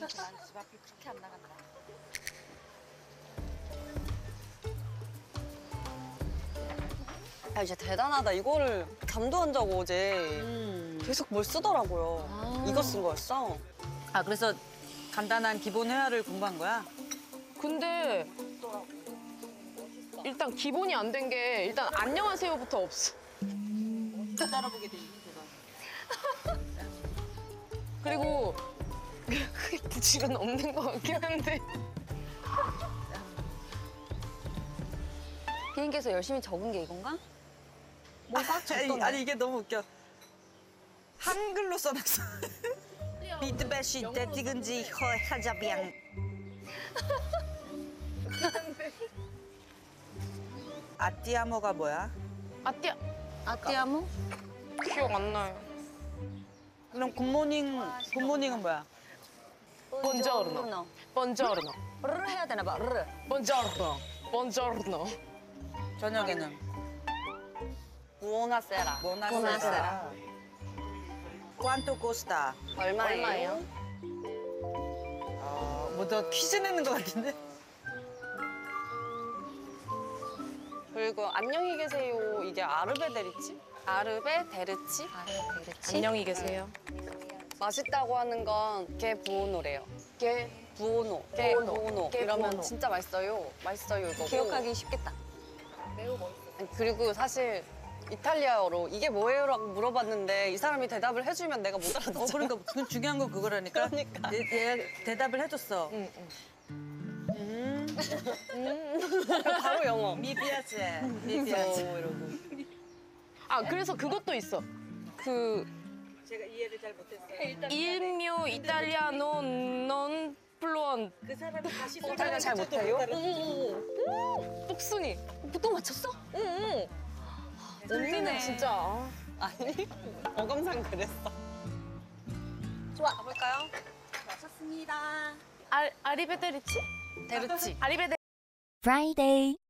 집 앞이 그렇게 안 나간다. 야, 진짜 대단하다. 이거를 감도한다고 어제 계속 뭘 쓰더라고요. 이거 쓴 거였어. 아, 그래서 간단한 기본 회화를 공부한 거야? 근데 일단 기본이 안 된 게 일단 안녕하세요부터 없어. 따라보게 돼, 제가. 그리고 크게 부질은 없는 것 같긴 한데. 비행기에서 열심히 적은 게 이건가? 뭐가 적던데? 아니, 이게 너무 웃겨. 한글로 써놨어. 비트배시 떼지근지 허하자비앙. 아띠아모가 뭐야? 아띠야 아띠아모? 기억 안 나요. 그럼 굿모닝은 뭐야? 본저르노. 본저르노. 르르 해야 되나 봐. 르르. 본저르노. 본저르노. 저녁에는? 부오나세라. 모나세라. 꽌토 코스타. 얼마예요? 뭐더 퀴즈 내는 것 같은데? 그리고 안녕히 계세요. 이게 아르베데리치? 아르베데르치? 아르베데르치? 안녕히 계세요. 맛있다고 하는 건 게부오노래요. 게 부오노. 부오노. 게부오노. 게 이러면 부오노. 진짜 맛있어요. 맛있어요 이거고. 기억하기 쉽겠다. 매우 멋있어. 아니, 그리고 사실 이탈리아어로 이게 뭐예요라고 물어봤는데 이 사람이 대답을 해주면 내가 못 알아듣잖아. 그러니까 그 중요한 건 그거라니까. 그러니까. 얘 대답을 해줬어. 바로 영어. 미비아제. 이러고. 아 그래서 그것도 있어. 그 제가 이해를 잘 못했어요. 일묘 이탈리아노 non fluent. 그 사람이 다시 이탈리아 잘 못해요? 똑순이. 또 맞췄어? 응. 언니는 진짜. 아니, 어감상 그랬어. 좋아, 가볼까요? 맞췄습니다. 아리베데리치? 데르치. 아리베데. Friday.